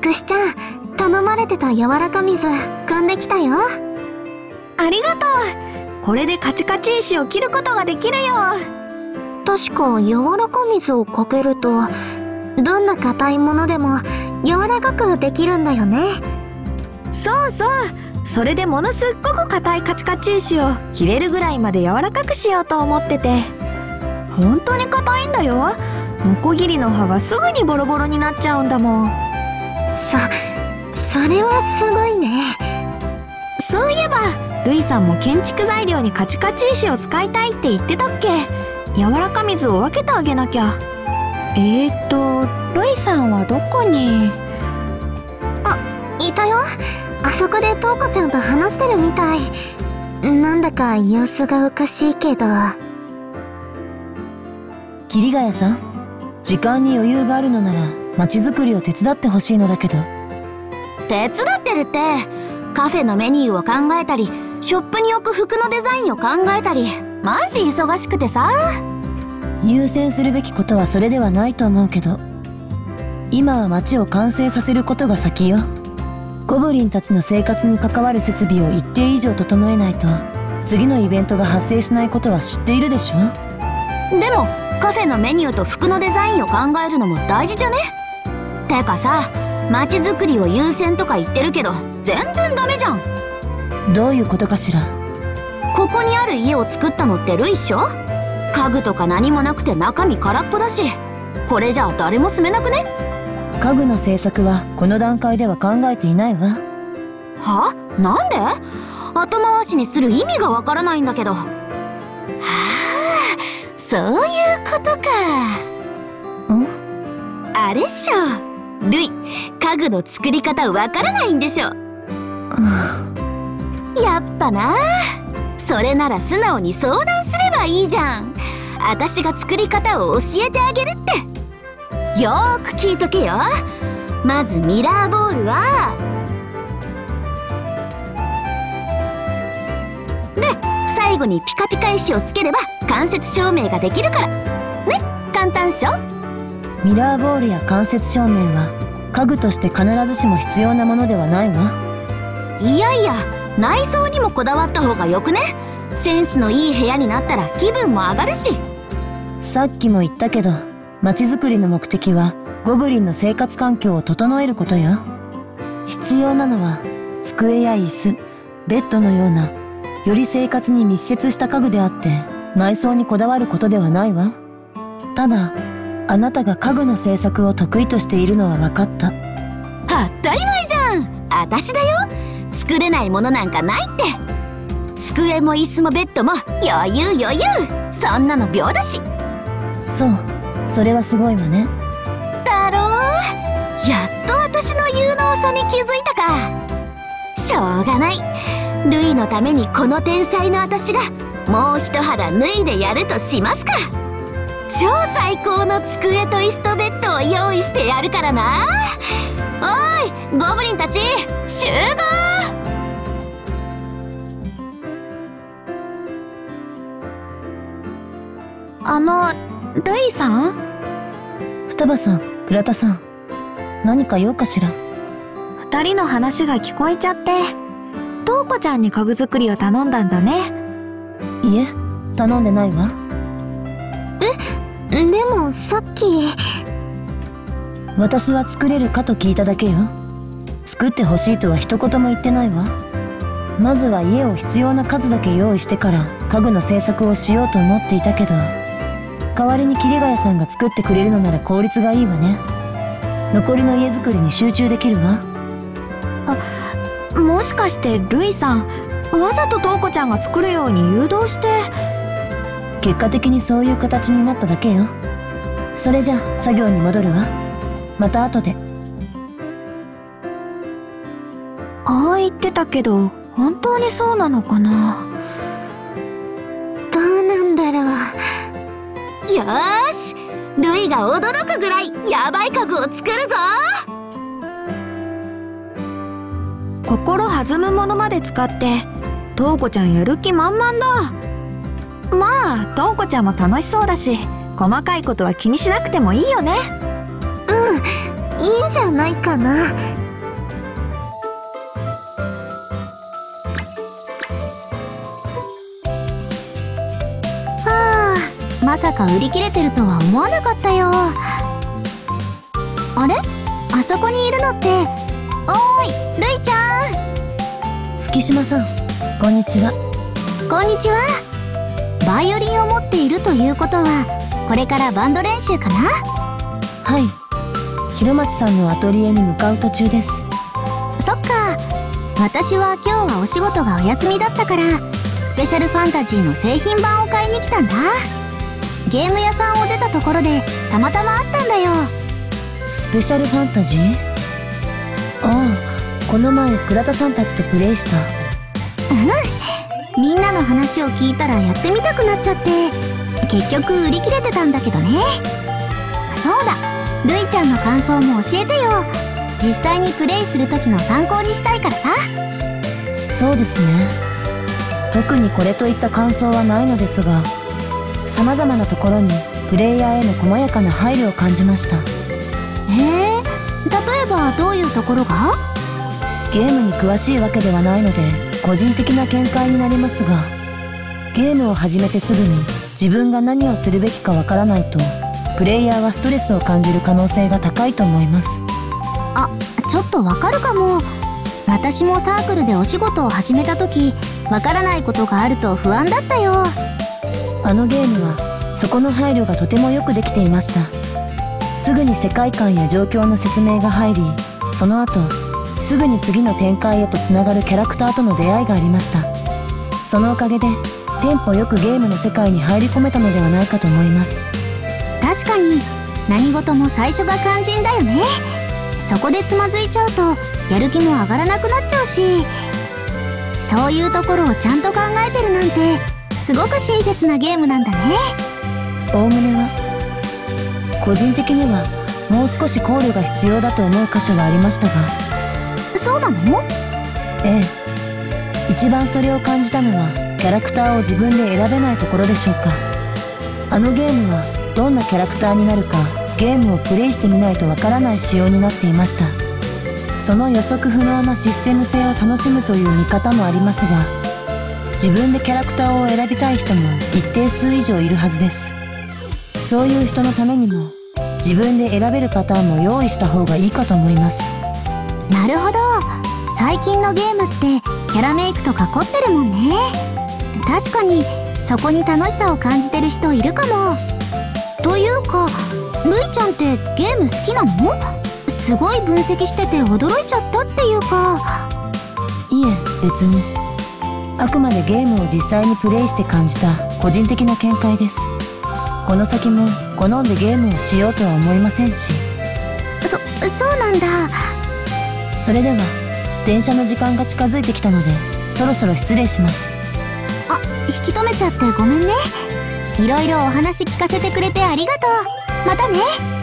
くしちゃん、頼まれてた柔らか水汲んできたよ。 ありがとう。これでカチカチ石を切ることができるよ。 確か柔らか水をかけるとどんな硬いものでも柔らかくできるんだよね。 そうそう、それでものすっごく硬いカチカチ石を切れるぐらいまで柔らかくしようと思ってて。本当に硬いんだよ。ノコギリの刃がすぐにボロボロになっちゃうんだもん。 それはすごいね。 そういえばルイさんも建築材料にカチカチ石を使いたいって言ってたっけ。柔らか水を分けてあげなきゃ。ルイさんはどこに？ あ、いたよ。あそこでトウコちゃんと話してるみたい。なんだか様子がおかしいけど。 桐ヶ谷さん、時間に余裕があるのなら街づくりを手伝ってほしいのだけど。 手伝ってるって、カフェのメニューを考えたり、ショップに置く服のデザインを考えたり、マジ忙しくてさ。 優先するべきことはそれではないと思うけど、今は街を完成させることが先よ。ゴブリンたちの生活に関わる設備を一定以上整えないと次のイベントが発生しないことは知っているでしょ。 でもカフェのメニューと服のデザインを考えるのも大事じゃね。てかさ、街づくりを優先とか言ってるけど全然ダメじゃん。 どういうことかしら。 ここにある家を作ったのってルイっしょ。家具とか何もなくて中身空っぽだし、これじゃあ誰も住めなくね。 家具の製作はこの段階では考えていないわ。 は？なんで？後回しにする意味がわからないんだけど。はあ、そういうことか。あれっしょ、ルイ、家具の作り方わからないんでしょ。やっぱな。それなら素直に相談すればいいじゃん。私が作り方を教えてあげるって。よーく聞いとけよ。まずミラーボールはで、最後にピカピカ石をつければ間接照明ができるからね。簡単っしょ。 ミラーボールや間接照明は家具として必ずしも必要なものではないわ。 いやいや、内装にもこだわった方がよくね。センスのいい部屋になったら気分も上がるし。 さっきも言ったけど、街づくりの目的はゴブリンの生活環境を整えることよ。必要なのは机や椅子、ベッドのようなより生活に密接した家具であって、内装にこだわることではないわ。ただ、あなたが家具の製作を得意としているのは分かった。 当たり前じゃん。私だよ。作れないものなんかないって。机も椅子もベッドも余裕余裕。そんなの秒だし。 そう、それはすごいわね。 だろう。やっと私の有能さに気づいたか。しょうがない。ルイのためにこの天才の私がもう一肌脱いでやるとしますか。超最高の机と椅子とベッドを用意してやるからな。おーい、ゴブリンたち集合。 ルイさん？ 双葉さん、倉田さん、何か用かしら。 二人の話が聞こえちゃって、トウコちゃんに家具作りを頼んだんだね。 いえ、頼んでないわ。 でもさっき。 私は作れるかと聞いただけよ。作ってほしいとは一言も言ってないわ。まずは家を必要な数だけ用意してから家具の製作をしようと思っていたけど、代わりに桐ヶ谷さんが作ってくれるのなら効率がいいわね。残りの家作りに集中できるわ。 もしかしてルイさん、わざとトウコちゃんが作るように誘導して。 結果的にそういう形になっただけよ。それじゃ作業に戻るわ。また後で。 ああ言ってたけど、本当にそうなのかな。 どうなんだろう。 よーし、ルイが驚くぐらいヤバい家具を作るぞ。 心弾むものまで使ってトウコちゃんやる気満々だ。まあトウコちゃんも楽しそうだし、細かいことは気にしなくてもいいよね。 いいんじゃないかな。 まさか売り切れてるとは思わなかったよ。あれ、あそこにいるのって。おーい、るいちゃん。 月島さん、こんにちは。 こんにちは。バイオリンを持っているということは、これからバンド練習かな？ はい。広松さんのアトリエに向かう途中です。 そっか。私は今日はお仕事がお休みだったから、スペシャルファンタジーの製品版を買いに来たんだ。ゲーム屋さんを出たところでたまたま会ったんだよ。 スペシャルファンタジー？ああ、この前倉田さんたちとプレイした。 みんなの話を聞いたらやってみたくなっちゃって、結局売り切れてたんだけどね。そうだ、るいちゃんの感想も教えてよ。実際にプレイする時の参考にしたいからさ。 そうですね。特にこれといった感想はないのですが、様々なところにプレイヤーへの細やかな配慮を感じました。 へえ、例えばどういうところが？ ゲームに詳しいわけではないので個人的な見解になりますが、ゲームを始めてすぐに自分が何をするべきかわからないとプレイヤーはストレスを感じる可能性が高いと思います。 あ、ちょっとわかるかも。私もサークルでお仕事を始めた時、わからないことがあると不安だったよ。 あのゲームはそこの配慮がとてもよくできていました。すぐに世界観や状況の説明が入り、その後すぐに次の展開へとつながるキャラクターとの出会いがありました。そのおかげでテンポよくゲームの世界に入り込めたのではないかと思います。 確かに何事も最初が肝心だよね。そこでつまずいちゃうとやる気も上がらなくなっちゃうし、そういうところをちゃんと考えてるなんてすごく親切なゲームなんだね。 おおむねは。個人的にはもう少し考慮が必要だと思う箇所がありましたが。 そうなの？ ええ。一番それを感じたのはキャラクターを自分で選べないところでしょうか。あのゲームはどんなキャラクターになるかゲームをプレイしてみないとわからない仕様になっていました。その予測不能なシステム性を楽しむという見方もありますが、自分でキャラクターを選びたい人も一定数以上いるはずです。そういう人のためにも自分で選べるパターンも用意した方がいいかと思います。 なるほど。最近のゲームってキャラメイクとか凝ってるもんね。確かにそこに楽しさを感じてる人いるかも。というか、るいちゃんってゲーム好きなの？すごい分析してて驚いちゃったっていうか。 いえ、別に。あくまでゲームを実際にプレイして感じた個人的な見解です。この先も好んでゲームをしようとは思いませんし。 そうなんだ。 それでは電車の時間が近づいてきたのでそろそろ失礼します。 あ、引き止めちゃってごめんね。いろいろお話聞かせてくれてありがとう。またね。